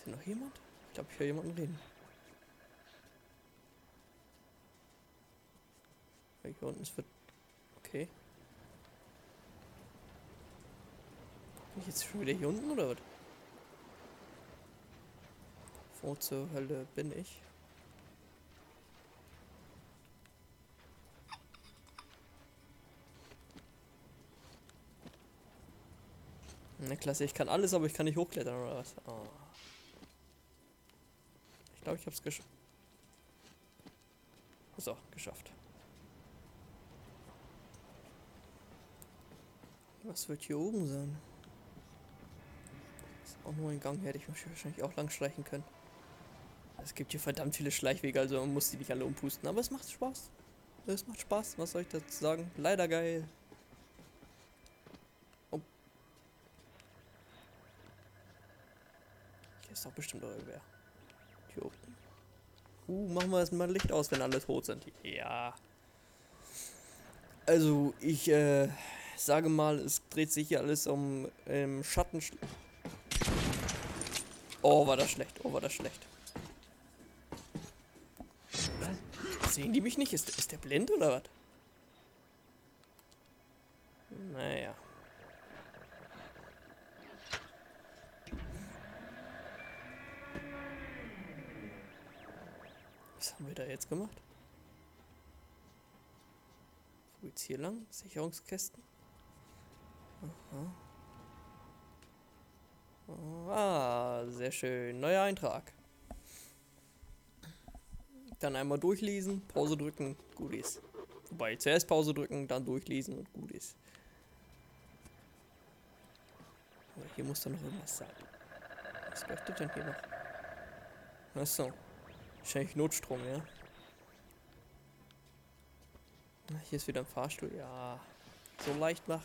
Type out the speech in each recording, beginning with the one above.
Ist hier noch jemand? Ich glaube, ich höre jemanden reden. Hier unten ist... Okay. Bin ich jetzt schon wieder hier unten, oder was? Wo zur Hölle bin ich? Na klasse, ich kann alles, aber ich kann nicht hochklettern, oder was? Oh. Ich glaube, ich habe es geschafft. So, geschafft. Was wird hier oben sein? Ist auch nur ein Gang, hätte ich mich wahrscheinlich auch lang schleichen können. Es gibt hier verdammt viele Schleichwege, also man muss die nicht alle umpusten. Aber es macht Spaß. Es macht Spaß, was soll ich dazu sagen? Leider geil. Oh. Hier ist doch bestimmt irgendwer. Hier oben. Machen wir erstmal Licht aus, wenn alle tot sind. Ja. Also, ich sage mal, es dreht sich hier alles um Schatten. Oh, war das schlecht. Oh, war das schlecht. Sehen die mich nicht? Ist der blind oder was? Naja. Was haben wir da jetzt gemacht? Wo geht's hier lang? Sicherungskästen? Aha. Ah, sehr schön. Neuer Eintrag. Dann einmal durchlesen, Pause drücken, gut ist. Wobei, zuerst Pause drücken, dann durchlesen und gut ist. Aber hier muss doch noch irgendwas sein. Was leuchtet denn hier noch? Achso. Wahrscheinlich Notstrom, ja? Hier ist wieder ein Fahrstuhl. Ja. So leicht machen.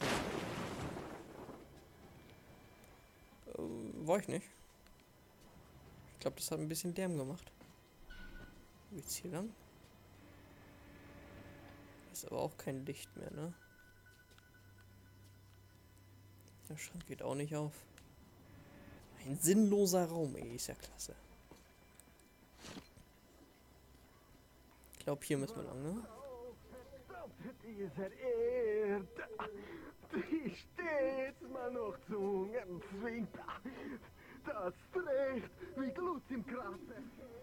War ich nicht. Ich glaube, das hat ein bisschen Lärm gemacht. Wo geht's hier lang? Ist aber auch kein Licht mehr, ne? Der Schrank geht auch nicht auf. Ein sinnloser Raum, ey, ist ja klasse. Ich glaube, hier müssen wir lang, ne? Dieser Erde, die stets man noch Zungen zwingt, das trägt wie Glut im Krater.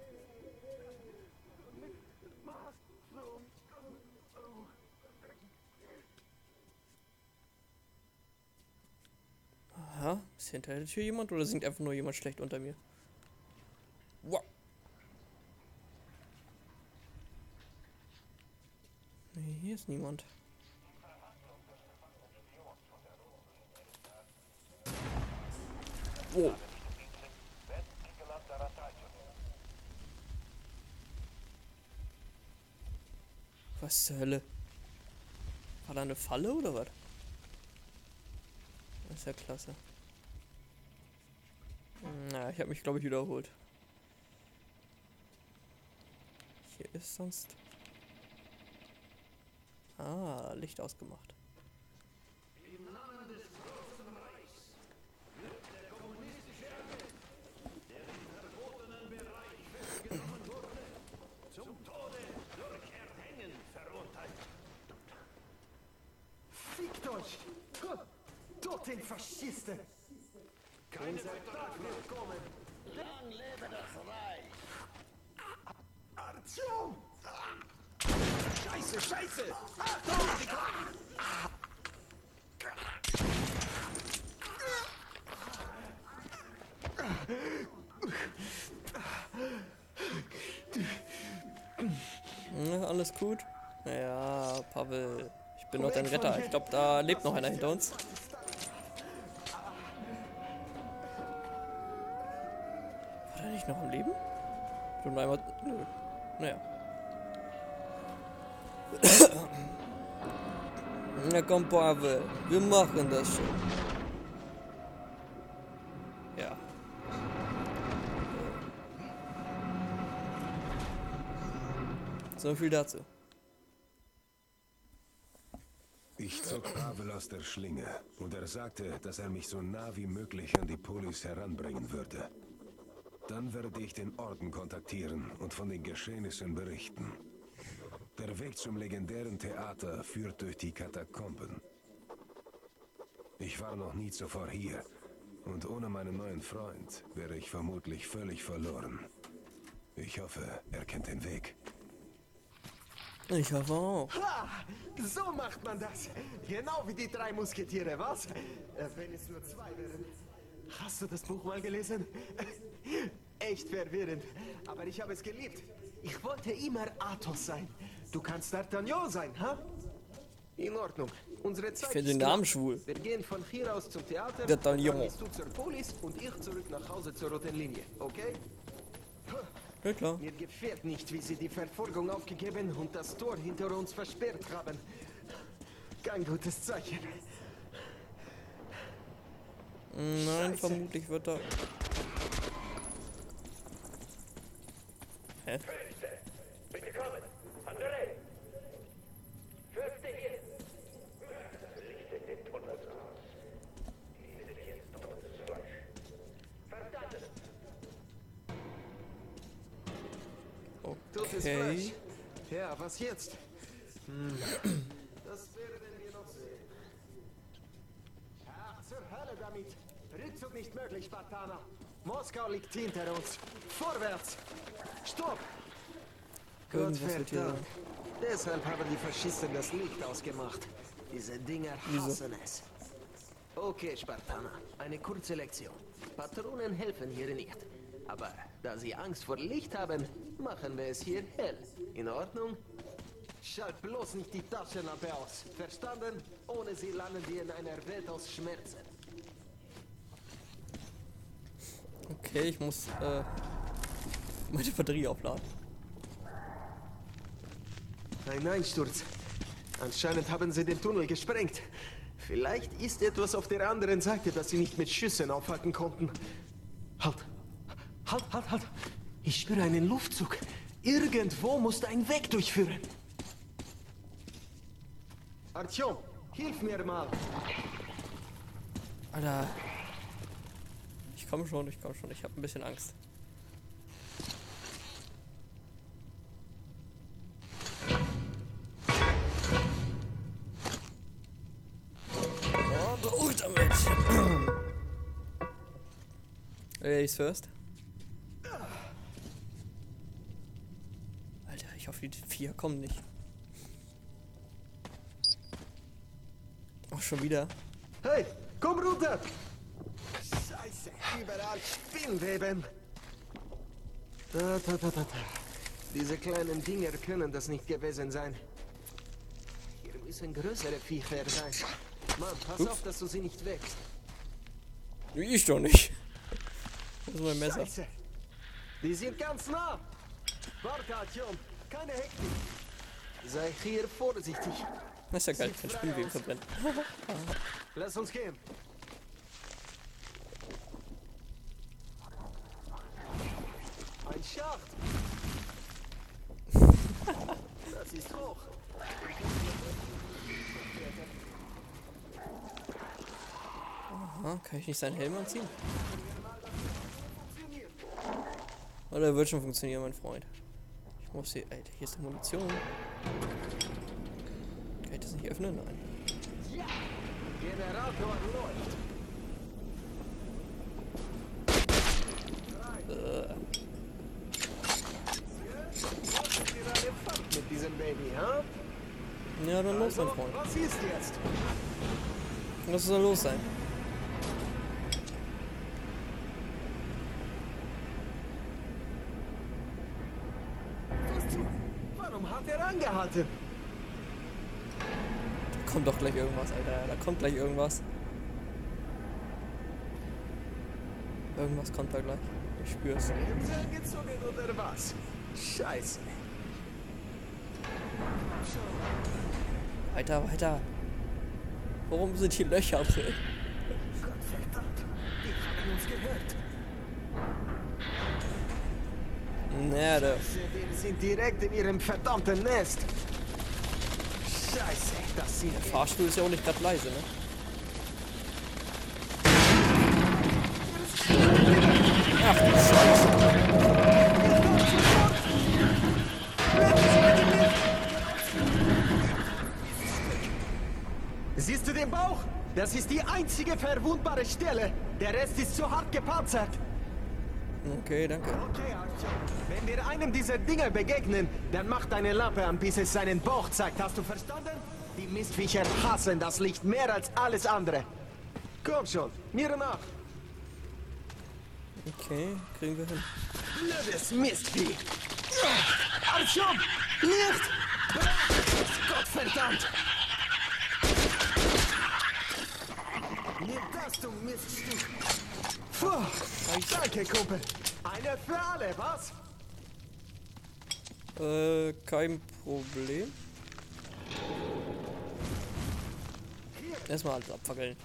Aha, ist hinter der Tür jemand oder singt einfach nur jemand schlecht unter mir? Wow. Nee, hier ist niemand. Wow. Was zur Hölle? War da eine Falle oder was? Das ist ja klasse. Na, ich habe mich glaube ich wiederholt. Hier ist sonst... Ah, Licht ausgemacht. Im Namen des großen Reichs wird der kommunistische Agent, der im verbotenen Bereich festgenommen wurde, zum Tode durch Erhängen verurteilt. Fickt euch! Gott, tot den Faschisten! Keine Vertrag wird kommen. Lang lebe das Reich! Artyom! Scheiße, Scheiße! Achtung! Ja, alles gut? Ja, Pavel. Ich bin noch dein Retter. Ich glaube, da lebt noch einer hinter uns. War der nicht noch am Leben? Schon einmal. Nö. Naja. Na komm, Pavel. Wir machen das schon. Ja. So viel dazu. Ich zog Pavel aus der Schlinge und er sagte, dass er mich so nah wie möglich an die Polis heranbringen würde. Dann werde ich den Orden kontaktieren und von den Geschehnissen berichten. Der Weg zum legendären Theater führt durch die Katakomben. Ich war noch nie zuvor hier und ohne meinen neuen Freund wäre ich vermutlich völlig verloren. Ich hoffe, er kennt den Weg. Ich hoffe auch. Ha! So macht man das. Genau wie die 3 Musketiere, was? Wenn es nur 2 wären. Hast du das Buch mal gelesen? Echt verwirrend. Aber ich habe es geliebt. Ich wollte immer Athos sein. Du kannst D'Artagnan sein, ha? In Ordnung. Unsere Zeit Ich finde den ist Namen knapp. schwul. Wir gehen von hier aus zum Theater. D'Artagnan. Dann gehst du zur Polis und ich zurück nach Hause zur roten Linie, okay? Ja, klar. Mir gefällt nicht, wie sie die Verfolgung aufgegeben und das Tor hinter uns versperrt haben. Kein gutes Zeichen. Nein, Scheiße. vermutlich wird er. Hä? Bitte kommen! Andere! Fürste hier! Licht in den Tunnel raus. Die sind jetzt totes Fleisch. Verdammt! Totes Okay. Fleisch. Ja, was jetzt? Das werden wir noch sehen. Ach, zur Hölle damit. Rückzug nicht möglich, Spartaner. Moskau liegt hinter uns. Vorwärts! Stopp! Irgendwas wird hier Gottverdammt. Deshalb haben die Faschisten das Licht ausgemacht. Diese Dinger hassen es. Okay, Spartaner. Eine kurze Lektion. Patronen helfen hier nicht. Aber da sie Angst vor Licht haben, machen wir es hier hell. In Ordnung? Schalt bloß nicht die Taschenlampe aus. Verstanden? Ohne sie landen wir in einer Welt aus Schmerzen. Okay, ich muss meine Batterie aufladen. Ein Einsturz. Anscheinend haben sie den Tunnel gesprengt. Vielleicht ist etwas auf der anderen Seite, das sie nicht mit Schüssen aufhalten konnten. Halt! Halt! Ich spüre einen Luftzug. Irgendwo muss ein Weg durchführen. Artyom, hilf mir mal. Alter. Ich komme schon. Ich habe ein bisschen Angst. Oh, durch damit. Ladies first. Alter, ich hoffe, die 4 kommen nicht. Auch schon wieder. Hey, komm runter! Scheiße, überall Spinnweben. Da. Diese kleinen Dinger können das nicht gewesen sein. Hier müssen größere Viecher sein. Mann, pass auf, dass du sie nicht wächst. Ich doch nicht. Das ist mein Messer. Scheiße! Die sind ganz nah! Warte, Artyom, keine Hektik. Sei hier vorsichtig. Das ist ja geil, kein Spinnweben verbrennt. Lass uns gehen. Ein Schacht. Das ist hoch. Aha, kann ich nicht seinen Helm anziehen? Oder wird schon funktionieren, mein Freund. Ich muss hier. Alter, hier ist die Munition. Kann ich das nicht öffnen? Nein. Generator läuft. Mit diesem Baby, ha? Ja, dann los, mein Also, Freund. was ist jetzt? Was soll los sein? Warum hat er angehalten? Da kommt doch gleich irgendwas, Alter. Da kommt gleich irgendwas. Irgendwas kommt da gleich. Ich spür's. Bremse gezogen oder was? Scheiße. Weiter. Warum sind hier Löcher drin? Gottverdammt. Die haben uns gehört. Naja, da. Wir sind direkt in ihrem verdammten Nest. Scheiße, das sind Der Fahrstuhl ist ja auch nicht gerade leise, ne? Ach du Scheiße. Das ist die einzige verwundbare Stelle. Der Rest ist zu hart gepanzert. Okay, danke. Okay, Artyom. Wenn wir einem dieser Dinger begegnen, dann mach deine Lampe an, bis es seinen Bauch zeigt. Hast du verstanden? Die Mistviecher hassen das Licht mehr als alles andere. Komm schon, mir nach. Okay, kriegen wir hin. Blödes Mistvieh. Artyom, Licht! Gottverdammt! Nimm das, du Miststück. Puh, danke, Kumpel. Eine für alle, was? Kein Problem. Erstmal alles abfackeln.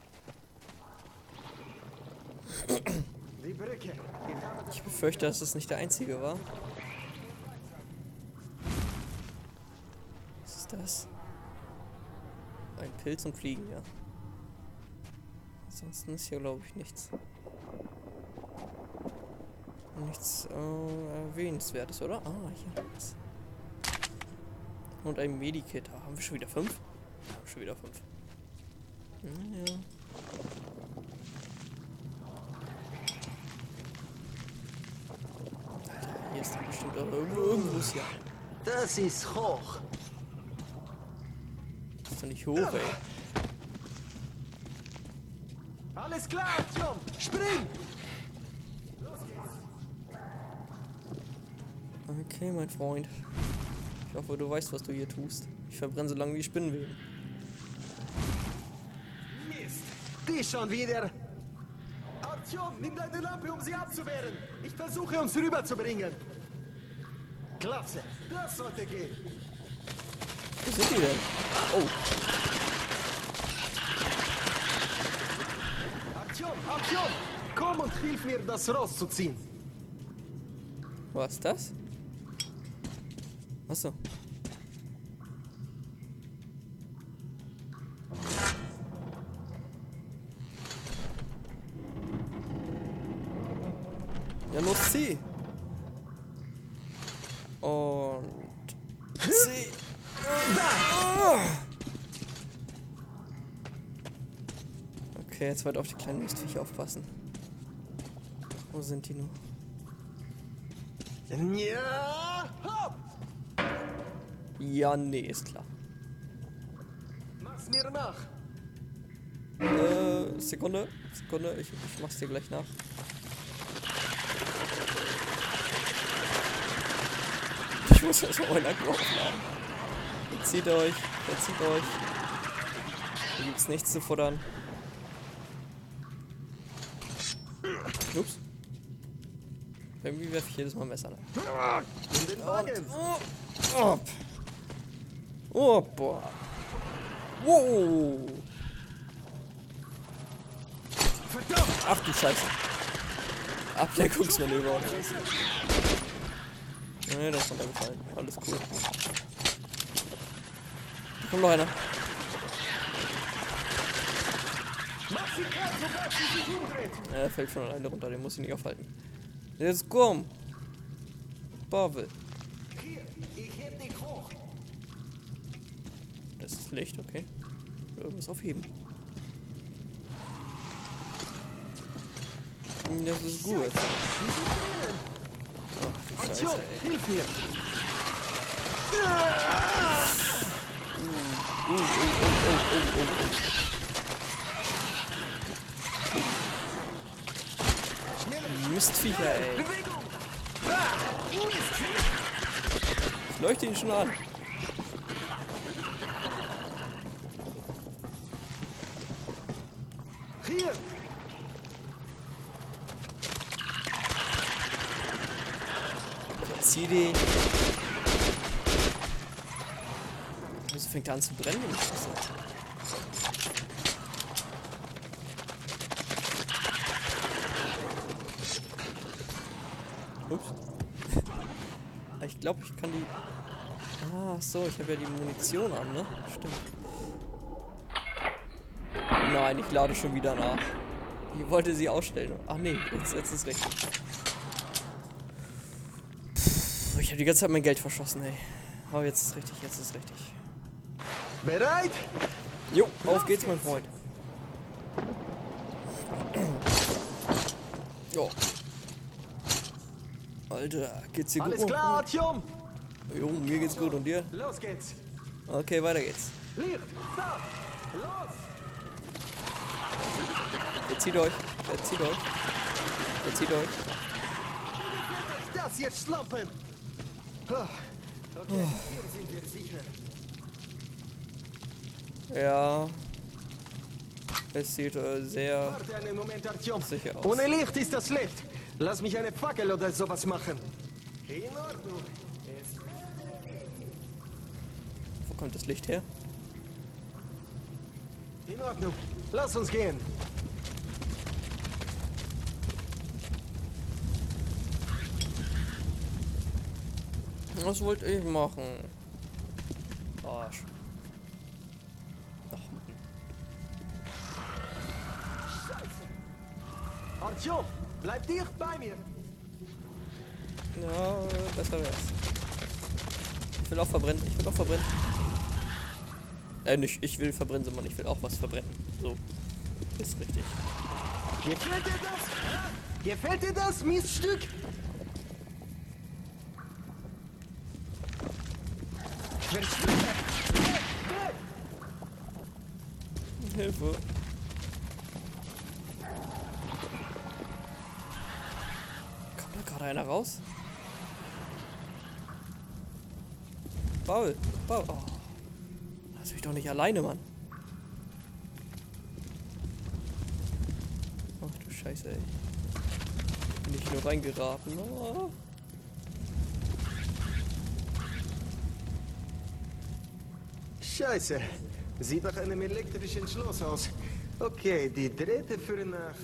Die Brücke. Ich befürchte, dass es nicht der einzige war. Was ist das? Ein Pilz und Fliegen, ja. Ansonsten ist hier, glaube ich, nichts. Nichts erwähnenswertes, oder? Ah, hier ist. Und ein Medikit. Ah, haben wir schon wieder 5? Ja, schon wieder 5. Naja. Hier ist doch bestimmt auch irgendwo hier. Das ist hoch. Das ist doch nicht hoch, ey. Alles klar, Artyom. Spring! Okay, mein Freund. Ich hoffe, du weißt, was du hier tust. Ich verbrenne so lange wie Spinnenweben. Mist! Die schon wieder! Artyom, nimm deine Lampe, um sie abzuwehren! Ich versuche, uns rüberzubringen! Klasse! Das sollte gehen! Wo sind die denn? Oh, Artyom! Komm und hilf mir, das rauszuziehen! was ist das? Achso. Ja, los, zieh! Und... zieh! Okay, jetzt wird auf die kleinen Mistviecher aufpassen. Wo sind die nur? Ja! Hopp! Ja, nee, ist klar. Mach's mir nach! Sekunde, ich mach's dir gleich nach. Ich muss erstmal meinen Akku aufladen. Verzieht euch. Hier gibt's nichts zu futtern. Ups. Irgendwie werfe ich jedes Mal Messer rein. In den Wagen! Oh, oh boah. Wow. Verdammt! Ach du Scheiße. Ablenkungsmanöver. Nee, das ist runtergefallen. Alles cool. Da kommt noch einer. Mach sie klar, sobald sie sich umdreht! Er fällt von alleine runter, den muss ich nicht aufhalten. Jetzt komm! Pavel. Hier, ich heb dich hoch! Das ist Licht, okay. Irgendwas aufheben. Das ist gut. Ach du Scheiße, Artyom, ey. hilf mir! Mistviecher, ey. Bewegung! Ich leuchte ihn schon an. Hier! Zieh den. Wieso fängt er an zu brennen? Wenn ich schieße? Ups. Ich glaube, ich kann die... Ah, so, ich habe ja die Munition an, ne? Stimmt. Nein, ich lade schon wieder nach. Ich wollte sie ausstellen. Ach nee, jetzt ist richtig. Pff, ich habe die ganze Zeit mein Geld verschossen, ey. Aber jetzt ist richtig, Bereit? Jo, auf geht's, mein Freund. Jo. Alter, geht's dir gut? Alles klar, Artyom? Jo, mir geht's gut und dir? Los geht's. Okay, weiter geht's. Licht, da, los! Jetzt zieht euch. Jetzt zieht euch. Jetzt zieht euch. Das jetzt schlampen! Okay, hier sind wir sicher. Ja. Es sieht sehr Warte einen Moment, Artyom. sicher aus. Ohne Licht ist das schlecht. Lass mich eine Fackel oder sowas machen. In Ordnung. Wo kommt das Licht her? In Ordnung. Lass uns gehen. Was wollte ich machen? Arsch. Ach, Artyom, bleib dicht bei mir. ja, besser wär's. Ich will auch verbrennen. Ich will auch verbrennen. Nicht, ich will verbrennen, sondern ich will auch was verbrennen. So. Ist richtig. Gefällt dir das? Gefällt dir das, Miststück? Hilfe. Kommt da gerade einer raus? Paul. Paul. Oh. Lass mich doch nicht alleine, Mann. Ach du Scheiße, ey. Bin ich nur reingeraten. Oh. Scheiße. Sieht nach einem elektrischen Schloss aus. Okay, die Drähte führen nach...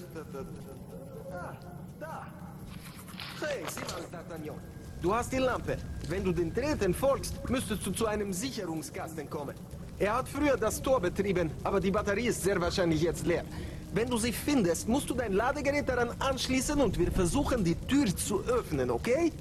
Da. Hey, sieh mal, D'Artagnan. Du hast die Lampe. Wenn du den Drähten folgst, müsstest du zu einem Sicherungskasten kommen. Er hat früher das Tor betrieben, aber die Batterie ist sehr wahrscheinlich jetzt leer. Wenn du sie findest, musst du dein Ladegerät daran anschließen und wir versuchen, die Tür zu öffnen, okay?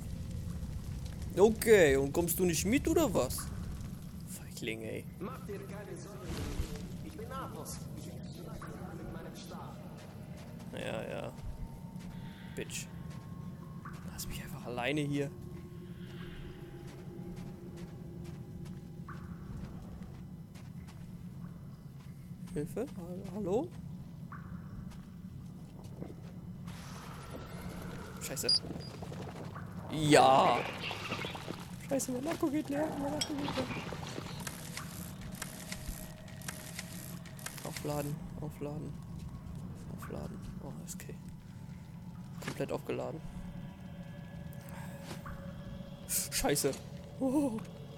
Okay, und kommst du nicht mit oder was? Feigling, ey. Mach dir keine Sorgen. Ich bin Athos. Ich bin mit meinem Stab. Ja. Bitch. Lass mich einfach alleine hier. Hilfe? Hallo? Scheiße. Ja! Scheiße, mein Akku geht leer. Aufladen. Oh, ist okay. Komplett aufgeladen. Scheiße. Oh.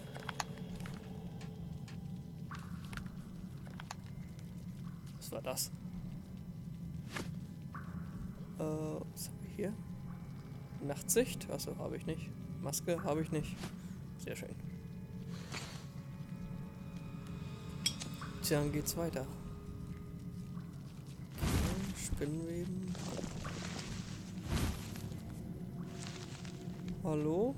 Was war das? Was haben wir hier? Nachtsicht? Achso, habe ich nicht. Maske habe ich nicht. Sehr schön. Tja, dann geht's weiter. Spinnenweben. Hallo?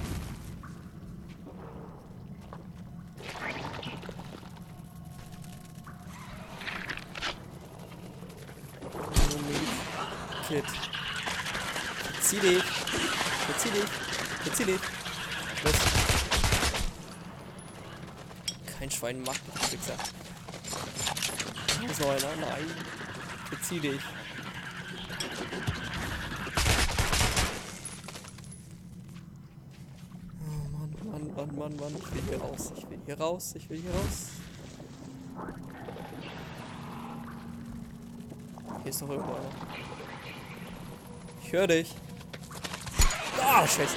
Kid. Verzieh dich. Los. Kein Schwein macht das, Wichser. So einer, nein. Verzieh dich. Oh Mann. Ich will hier raus. Hier ist doch irgendwo einer. Ich höre dich. Ah, Scheiße.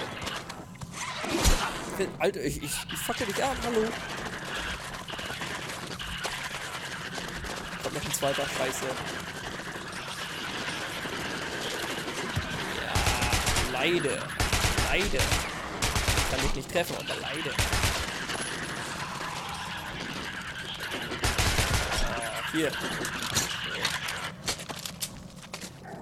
Alter, ich facke dich ab, hallo. Kommt noch ein zweiter, Scheiße. Ja, leide. Ich kann dich nicht treffen, aber leide. Ah, hier.